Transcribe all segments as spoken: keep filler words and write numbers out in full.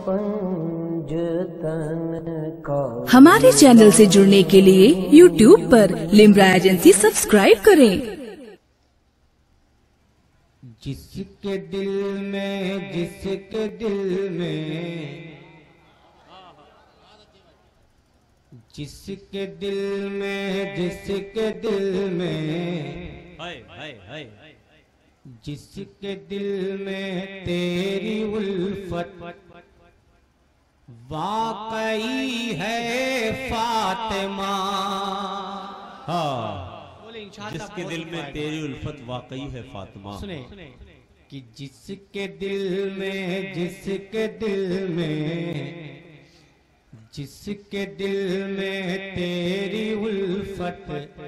पंजतन का। हमारे चैनल से जुड़ने के लिए यूट्यूब पर लिम्रा एजेंसी सब्सक्राइब करें। जिसके दिल में जिसके दिल में जिसके दिल में जिसके दिल में हाय हाय हाय जिसके दिल में तेरी उल्फत वाकई है फातिमा। हाँ, जिसके दिल में तेरी उल्फत वाकई है फातिमा। सुने कि जिसके दिल में जिसके दिल में जिसके दिल में तेरी उल्फत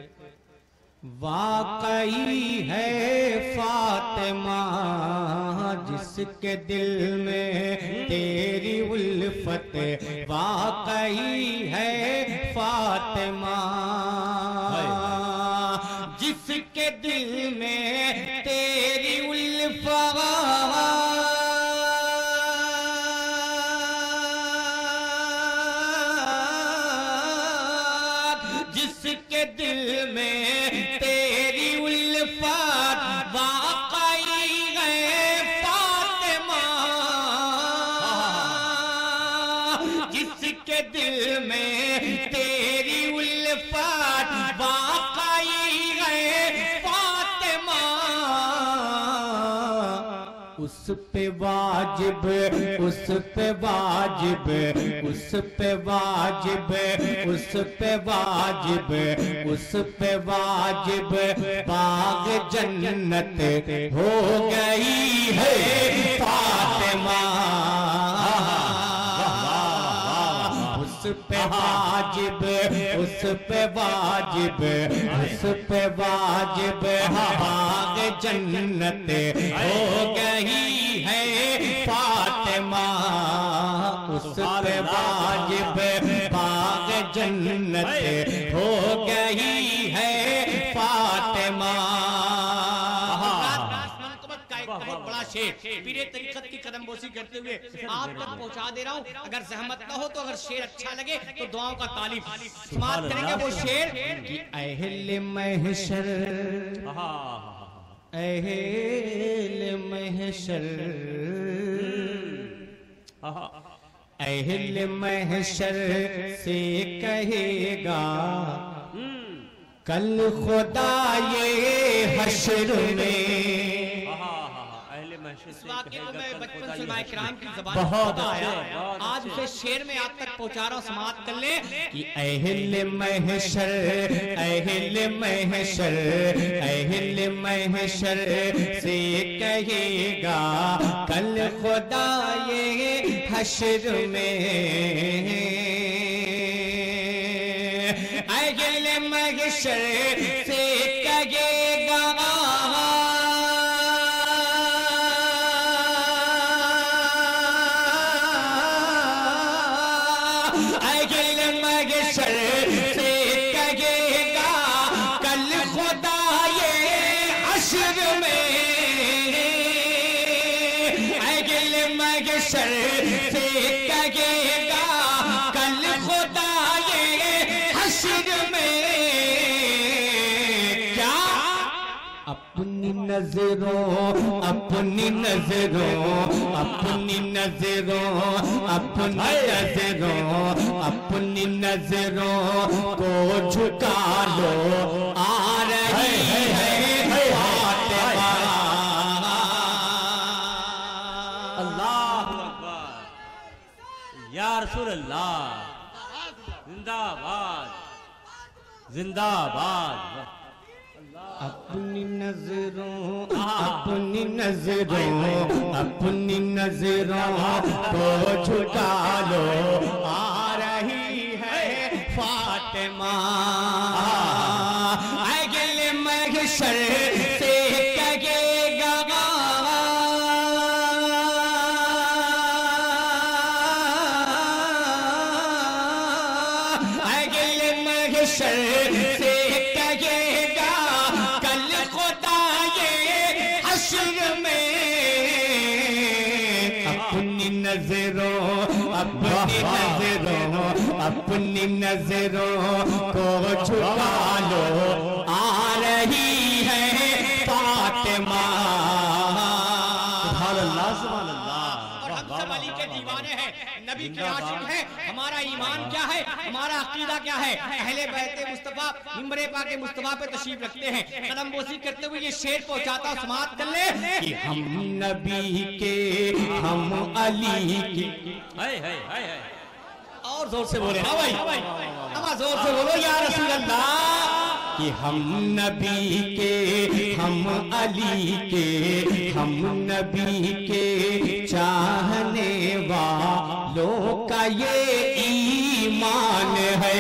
वाकई है फातिमा। जिसके दिल में तेरी उल्फत वाकई है फातिमा। जिसके दिल में तेरी उल्फत जिसके दिल में तेरी उल्फत वाकई है फातिमा। जिसके दिल में तेरी उल्फत वाकई है फातिमा। उस पे वाजिब उस पे वाजिब उस पे वाजिब उस पे वाजिब उस पे वाजिब बाग जन्नत हो गई है फातिमा। उस पे वाजिब उस पे वाजिब उस पे वाजिब बाग जन्नत हो गई है फातिमा। उस पे वाजिब बाग जन्नत हो गई है फातिमा। बड़ा शेर पीरे तरीकत की कदम बोसी करते हुए आप तक पहुंचा दे रहा हूँ। अगर जहमत ना हो तो अगर शेर अच्छा लगे तो दुआओं का तालीफ समाप्त करेंगे। वो शेर कि अहले महशर अहले महशर अहले महशर से कहेगा कल खुदा ये हश्र में। इस वाक़े को मैं बचपन से माए किराम की ज़बान बहुत आया, आज उसे शेर में आप तक पहुंचा रहा हूँ। समाप्त कर ले कि अहले महशर अहले महशर अहले महशर से कहेगा कल खुदा ये हश्र में। अहले महशर से कहेगा अपनी नजरों अपनी नजरों अपनी नजरों अपनी नजरों अपनी नजरों को झुका लो आ रही है फातिमा। अल्लाहु अकबर या रसूल अल्लाह। जिंदाबाद जिंदाबाद। अपनी नजरों अपनी नजरों अपनी नजरों को झुका लो आ रही है फातिमा। अगले महशर से कहेगा अगले महशर से कहेगा कल खुदा ये हश्र में। अपनी नजरों अपनी नजरों अपनी नजरों को झुका लो, आ रही है फातिमा। सुभान अल्लाह, सुभान अल्लाह। और हम सब अली के दीवाने हैं, नबी के आशिक हैं। हमारा ईमान क्या है, हमारा अकीदा क्या है? अहले बैत मुस्तफा मिंबरे पाके मुस्तफा पे तशरीफ रखते हैं। कदम बोसी करते हुए ये शेर पहुंचाता समाप्त कर ले कि हम नबी के, हम अली की। हाय हाय हाय हाय। और जोर से बोले, हाँ भाई, अब जोर से बोलो या रसूल अल्लाह। कि हम नबी के, हम अली के, हम नबी के चाहने वालों का ये ईमान है।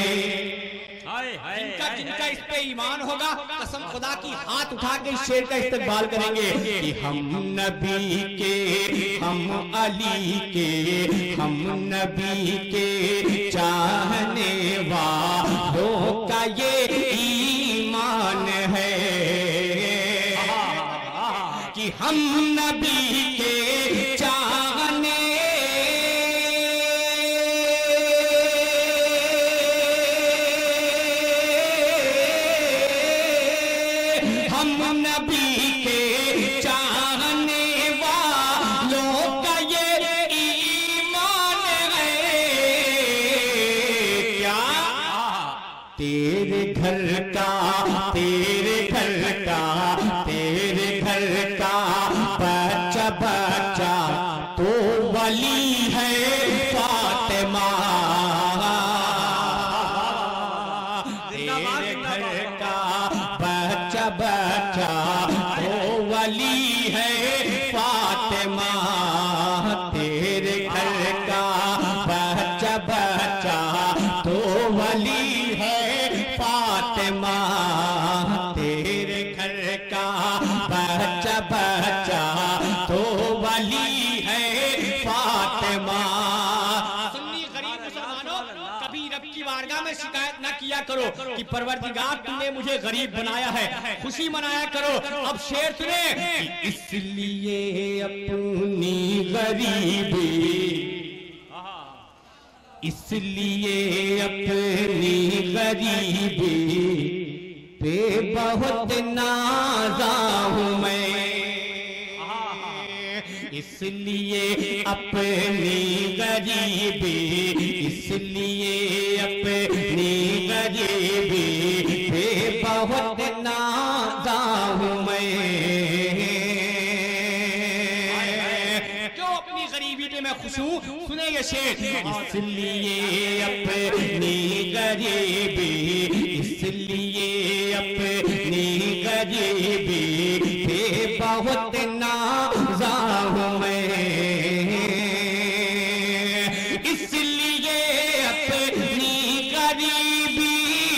जिनका जिनका इस पे ईमान होगा, कसम खुदा की हाथ उठा के इस शेर का इस्तेमाल करेंगे कि हम नबी के, हम अली के, हम नबी के चाहने वालों का ये ईमान है कि हम नबी के चाहने हम नबी के चाहने वालों का ये ईमान है। क्या तेरे घर का, तेरे घर का, तेरे घर का बच्चा बच्चा तो वली है फातिमा। तेरे घर का बच्चा बच्चा तो वली है फातिमा। तेरे घर का बच्चा बच्चा तो वली है फातिमा। तेरे घर का बच्चा बच्चा तो वली है फातिमा। सुन्नी गरीब मुसलमानों, कभी रब की बारगाह में शिकायत ना किया करो कि परवरदिगार तूने मुझे गरीब बनाया है, खुशी मनाया करो। अब शेर सुने कि इसलिए अपनी गरीबी, इसलिए अपनी गरीबी पे बहुत नाज़ा हूँ मैं। इसलिए अपनी गरीबी, इसलिए अपनी गरीबी पे बहुत नाज़ा हूँ मैं। क्यों अपनी गरीबी पे मैं खुश हूँ? सुने ये शेर। इसलिए अपनी गरीबी, इसलिए अपनी गरीबी पे बहुत नाज़ा हूँ मैं। इसलिए अपनी गरीबी,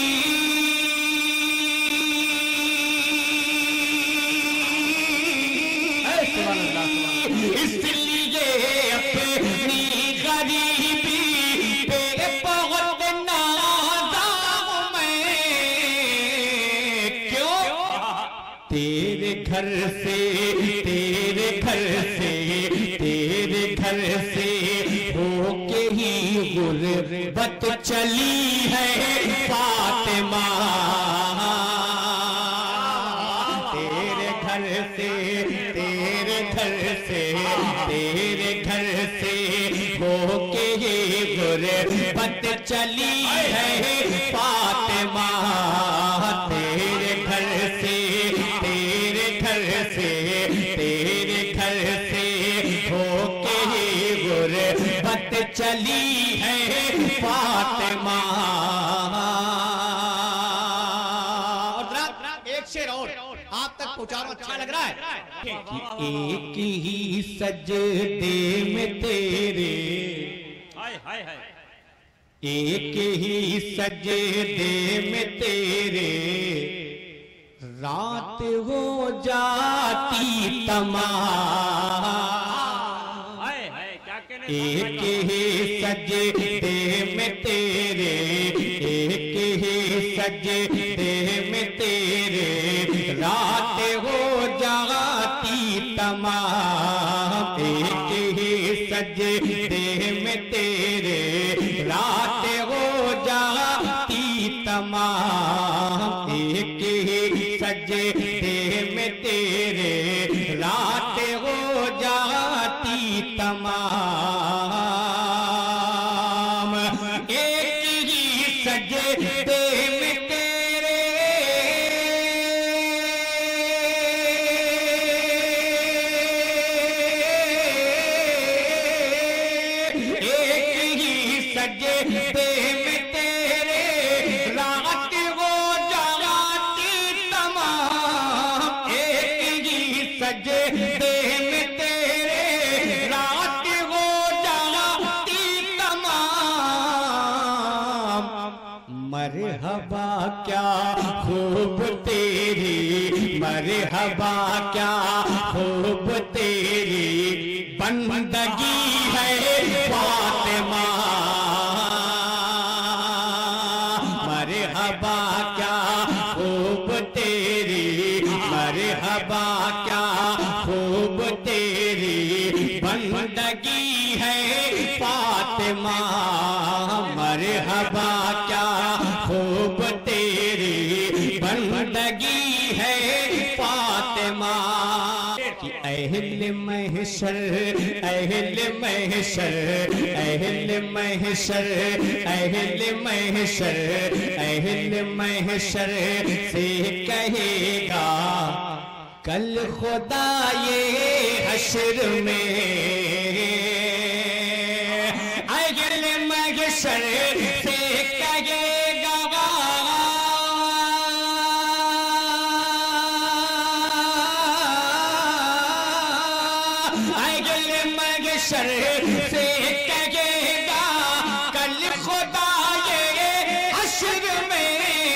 इसलिए अपनी गरीबी पे बहुत नाज़ा हूँ मैं। क्यों? तेरे घर से, तेरे घर से, तेरे घर से होके ही गुर्बत चली है फातिमा। तेरे घर से, तेरे घर से, तेरे घर से होके ही गुर्बत चली है फातिमा। तेरे घर से, तेरे घर से, तेरे घर से होके ही गुर्बत चली है फातिमा। और एक शेर और आप तक पहुंचाना अच्छा लग रहा है कि एक ही सजदे में तेरे, हाय हाय हाय, एक ही सजदे में तेरे रात हो जाती तमाम। हाय हाय, क्या कहने। एक ही सजदे में तेरे, एक ही सजदे में तेरे रात हो जाती तमाम। एक ही सजदे में तेरे रात हो जाती तमाम, एक ही सजदे में तेरे रात हो जाती तमाम, एक ही सजदे में तेरे एक ही सजदे में तेरे रात हो जाती तमाम, एक ही सजदे में तेरे रात हो जाती तमाम। मरहबा क्या खूब तेरी, मरहबा क्या खूब तेरी बंदगी है फातिमा, मरहबा क्या खूब तेरी, मरहबा क्या खूब तेरी बंदगी है फातिमा, मरहबा क्या खूब तेरी बंदगी है फातिमा। कि अहले महशर, अहले महशर, अहले महशर, अहले महशर, अहले महशर से कहेगा कल खुदा ये हश्र में, अहले महशर से कहेगा अहले महशर से कहेगा कल खुदा ये हश्र में,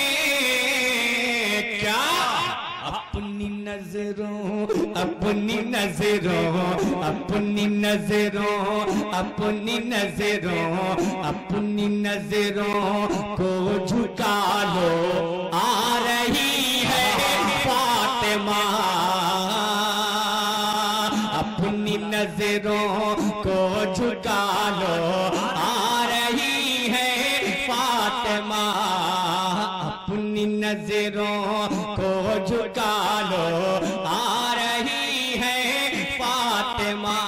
क्या अपनी नजरों, अपनी नजरों, अपनी नजरों, अपनी नजरों, अपनी नजरों को झुका लो, आ रही है फातिमा, अपनी नजरों को झुका लो, आ रही है फातिमा, अपनी नजरों को झुका लो, आ रही है फातिमा।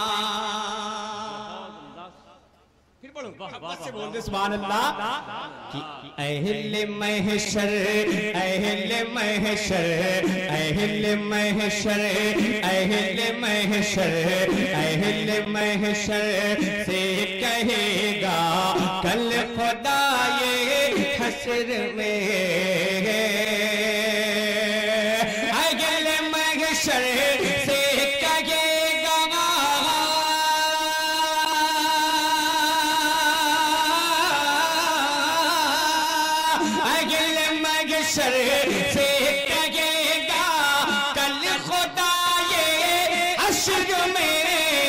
फिर बोलो मोहब्बत से बोल दे सुभान अल्लाह। कि अहले महशर, अहले महशर, अहले महशर, अहले महशर, अहले महशर से कहेगा कल खुदा ये हश्र में, अहले महशर से कहेगा अहले महशर से कहेगा कल खुदा ये हश्र में,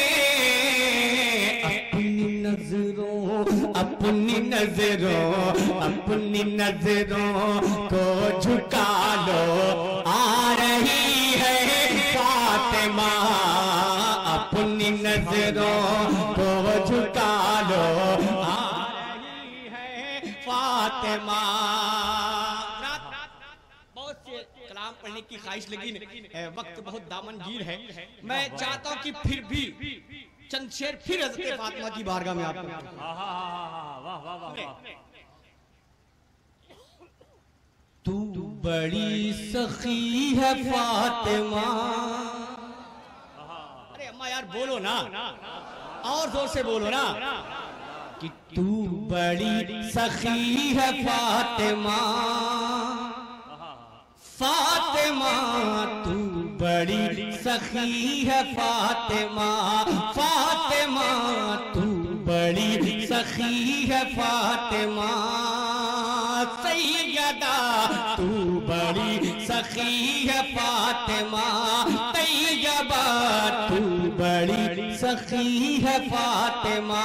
अपनी नजरों, अपनी नजरों, अपनी नजरों को झुका लो, आ रही है फातिमा, अपनी नजरों को झुका लो, आ रही है फातिमा। बहुत से कलाम पढ़ने की ख्वाहिश लेकिन वक्त बहुत दामनगीर है, मैं चाहता हूँ कि फिर भी चंद शेर फिर हज़रत फातिमा की बारगाह में आपको। तू बड़ी सखी है फातिमा, अरे अम्मा यार बोलो ना, और जोर से बोलो ना, कि तू बड़ी सखी है फातिमा, फातिमा तू बड़ी सखी है फातिमा, फातिमा तू बड़ी सखी है फातिमा, सैयदा तू बड़ी सखी है फातिमा, तैयबा तू बड़ी सखी है फातिमा,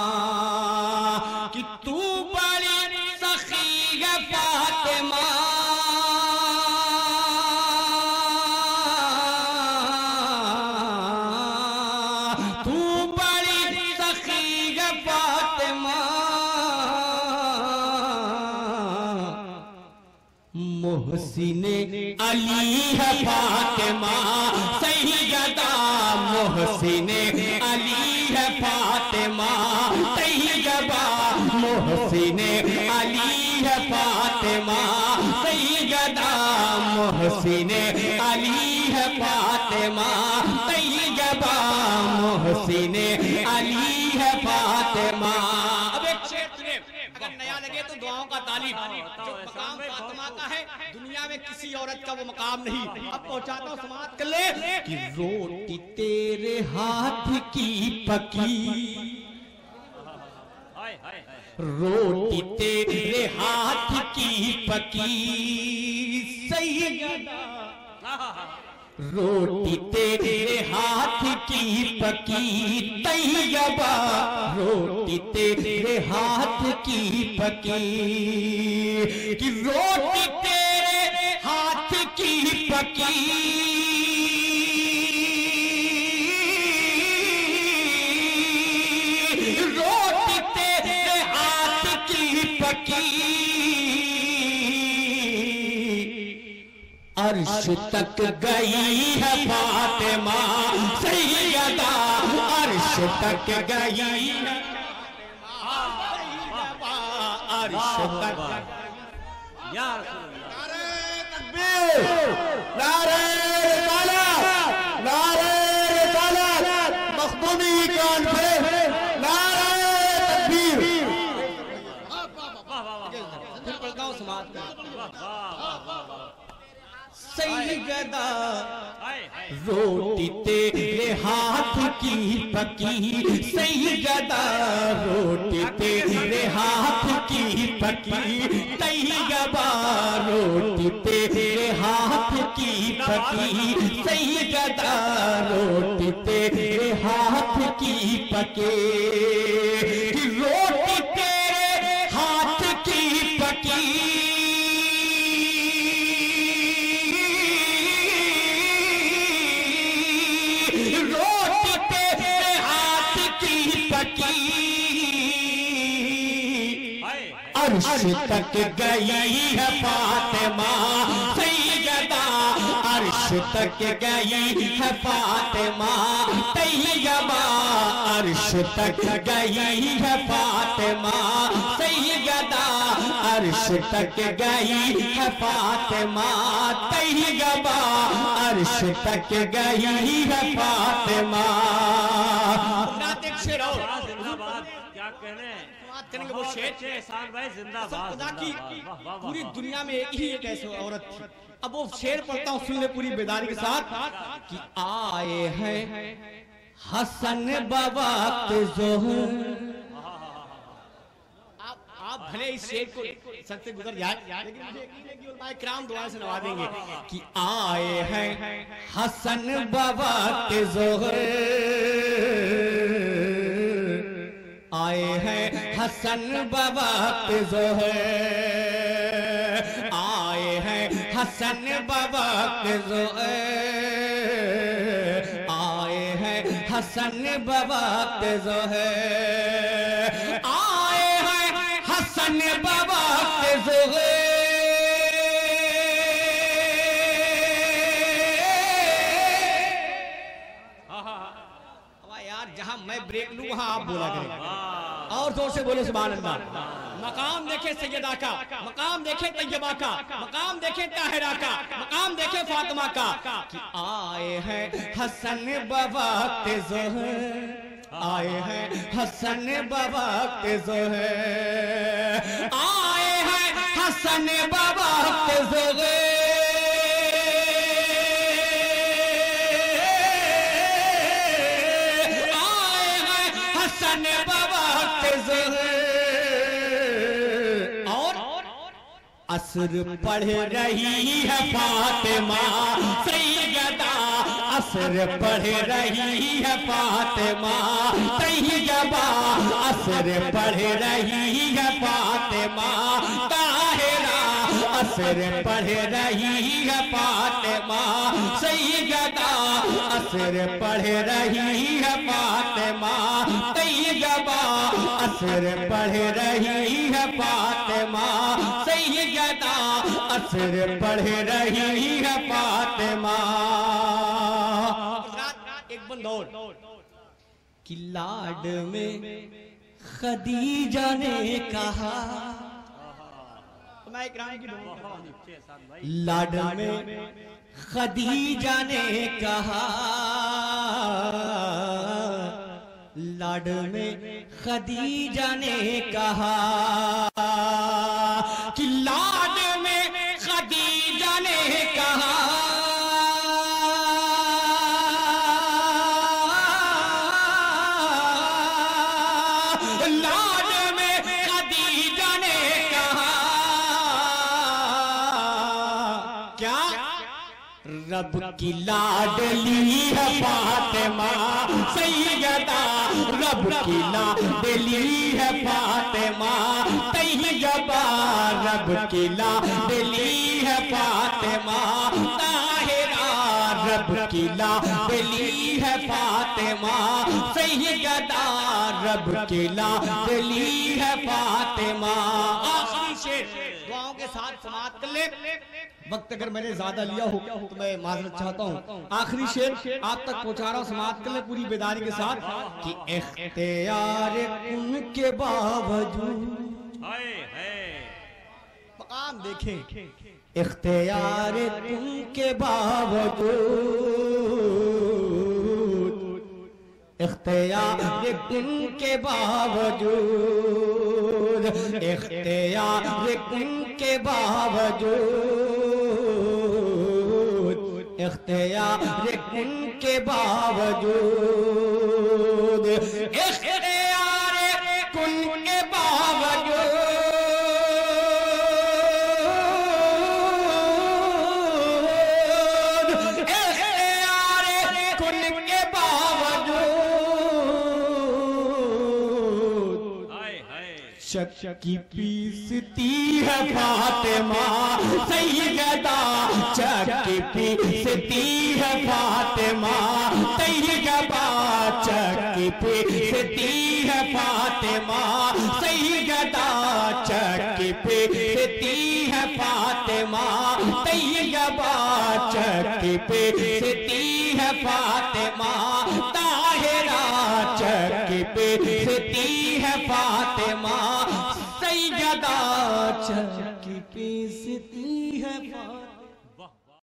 कि तू बड़ी सखी है फातिमा, तू बड़ी मोहसिने अली है फातिमा सैयदा मोहसिने अली है फातिमा तैयबा मोहसिने अली है फातिमा सैयदा मोहसिने अली है फातिमा तैयबा मोहसिने अली है फातिमा। अब एक शेर सुने, अगर नया लगे तो दुआओं का तालीम। जो मकाम फातिमा का है दुनिया में किसी औरत का वो मकाम नहीं। अब पहुंचाता हूँ समाप्त कर ले कि रोटी तेरे हाथ की पकी, रोटी तेरे हाथ की पकी सैयदा, रोटी तेरे हाथ की पकी तैयबा रोटी तेरे हाथ की पकी, कि रोटी तेरे हाथ की पकी रोटी तेरे हाथ की पकी अर्श तक गई है फातिमा सैयदा अर्श तक गई है अर्श तक। या रसूल तकबीर नारे रिसालत नारे रिसालत मखदूमी कॉन्फ्रेंस नारे तकबीर। फिर पढ़ता हूँ समाज का सैयदा रोटी तेरे हाथ की पकी सैयदा रोटी तेरे हाथ की पकी तैयबा रोटी तेरे हाथ की पकी सैयदा रोटी तेरे हाथ की पके, कि रोटी तेरे हाथ की पकी अर्श तक गई है फातिमा सैयदा अर्श तक गई है फातिमा तैयबा अर्श तक गई है फातिमा सैयदा अर्श तक गई है फातिमा तैयबा अर्श तक गई है फातिमा। क्या कहने करेंगे वो शेर एहसान भाई जिंदाबाद। खुदा की पूरी दुनिया में एक ही एक ऐसी औरत थी। अब वो शेर पढ़ता हूँ सुन ले पूरी बेदारी के साथ कि आए हैं हसन बाबा के जोहर। आप आप भले इस शेर को सर से गुजर जाए लेकिन मुझे किराम दुआ से नवा देंगे कि आए हैं हसन बाबा के जोहर आए हैं हसन बाबा के जोहर आए हैं हसन बाबा के जोहर आए हैं हसन बाबा के जोहर आए हैं हसन बाबा के जोहर। यार जहां मैं ब्रेक लूं वहां आप बोला करें और जोर से बोले सुभान अल्लाह। मकाम देखे सैयदा का, मकाम देखे तैयबा का, मकाम देखे ताहिरा का, मकाम देखे फातिमा का कि आए हैं हसन बाबा के जोहर आए हैं हसन बाबा के जोहर आए हैं हसन बाबा के जोहर असर पढ़ रही है फातिमा सैयदा असर पढ़ रही है फातिमा तैयबा असर पढ़ रही है फातिमा ताहिरा असर पढ़ रही है फातिमा सैयदा असर पढ़ रही है फातिमा तैयबा, असर पढ़ रही है फातिमा सैयदा, असर पढ़ रही है फातिमा। एक बंद और कि लाड में खदीजा ने कहा, मैं इकराम की लाड में खदीजा ने कहा, लाड में खदीजा ने कहा कि लाड में खदीजा ने कहा, लाड में खदीजा ने कहा क्या, रब की लाडली है फातिमा सैयदा, रब की लाडली है फातिमा तैयबा, रब की लाडली है फातिमा ताहिरा, रब की लाडली है फातिमा सैयदा, रब की लाडली है फातिमा। आखिरी शेर दुआओं के साथ समाप्त कर ले, वक्त अगर मैंने ज्यादा लिया हो तो मैं माजरत चाहता हूँ। आखिरी शेर आप तक पहुंचा रहा हूँ, समाप्त कर ले पूरी बेदारी के साथ कि इख्तियार उनके बावजूद, मकाम देखें, इख्तियार उनके बावजूद, इख्तियार उनके बावजूद, इख्तियार उनके बावजूद, इख्तियार उनके बावजूद, इख्तियार उनके बावजूद, इख्तियार उनके बावजूद शक की पीसती है फातिमा सैयदा, शक की पीसती है फातिमा तैयबा, शक की पीसती है फातिमा सैयदा, शक की पीसती है फातिमा तैयबा, शक की पीसती है फातिमा ताहिरा, शक की पीसती है फातिमा सैयदा, शक की पीसती है फातिमा।